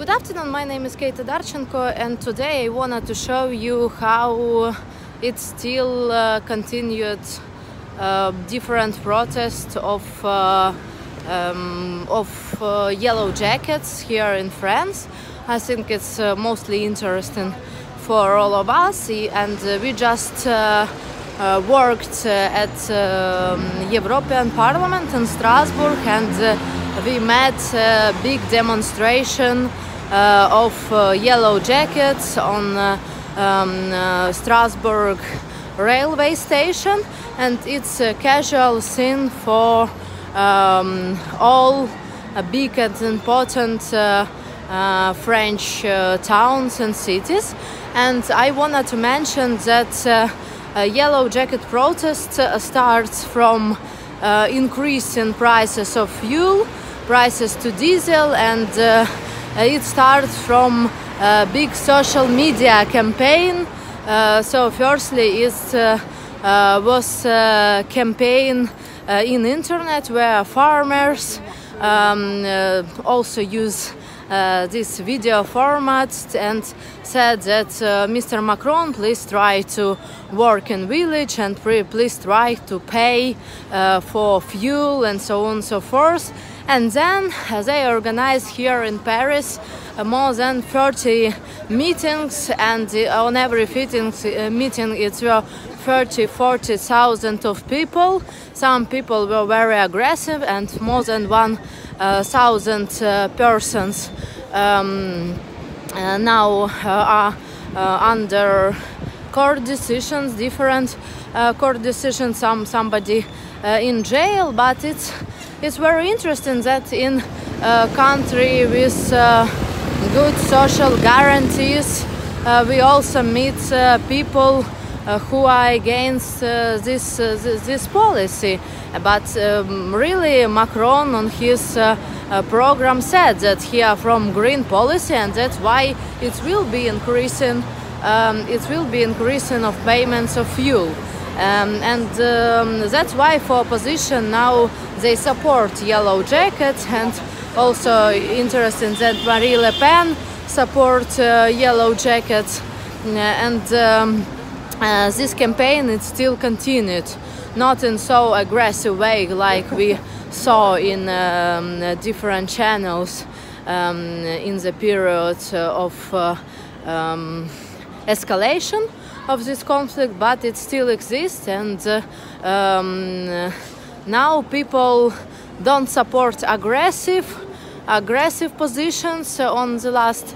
Good afternoon, my name is Kata Darchenko, and today I wanted to show you how it still continued different protests of yellow jackets here in France. I think it's mostly interesting for all of us, and we just worked at European Parliament in Strasbourg, and we met a big demonstration of yellow jackets on Strasbourg railway station, and it's a casual scene for all big and important French towns and cities. And I wanted to mention that yellow jacket protest starts from increase in prices of fuel, prices to diesel, and it starts from a big social media campaign. So firstly it was a campaign in internet where farmers also use this video format and said that Mr. Macron, please try to work in village and please try to pay for fuel and so on and so forth. And then they organized here in Paris more than 30 meetings, and on every meeting it were 30-40,000 of people. Some people were very aggressive, and more than 1,000 persons now are under court decisions, different court decisions, somebody in jail. But it's very interesting that in a country with good social guarantees we also meet people who are against this policy. But really Macron on his program said that he are from green policy, and that's why it will be increasing of payments of fuel. And that's why for opposition now they support yellow jackets, and also interesting that Marine Le Pen support yellow jackets. And this campaign it still continued, not in so aggressive way like we saw in different channels in the period of escalation of this conflict, but it still exists. And now people don't support aggressive positions. On the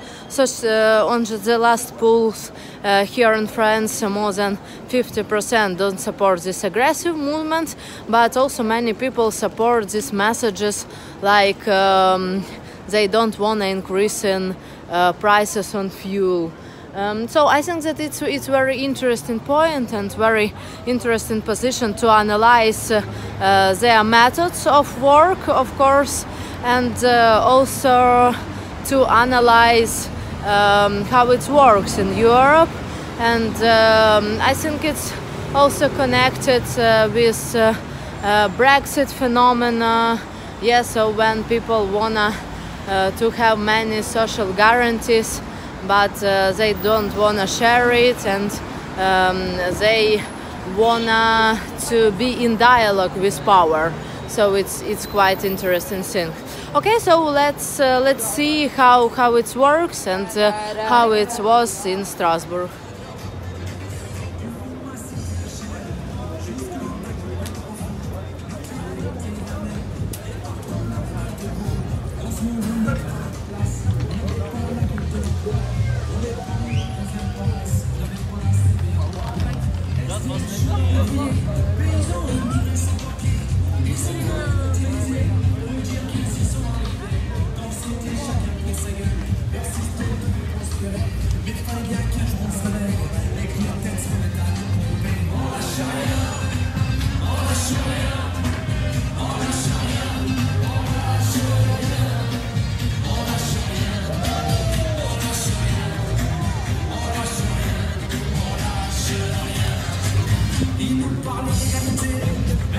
last polls here in France, more than 50% don't support this aggressive movement, but also many people support these messages like they don't want to increase in prices on fuel. So I think that it's very interesting point and very interesting position to analyze their methods of work, of course, and also to analyze how it works in Europe. And I think it's also connected with Brexit phenomena. Yes, so when people wanna to have many social guarantees, but they don't wanna share it, and they wanna to be in dialogue with power. So it's quite interesting thing. Okay, so let's see how it works and how it was in Strasbourg.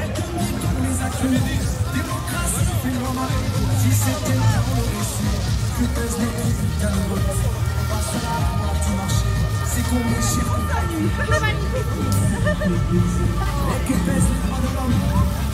Démocratie, phénomène, si c'était un récit. Que pèsent les prix d'un vote. On passe à la porte du marché. C'est qu'on déchire. Et que pèsent les droits de l'homme.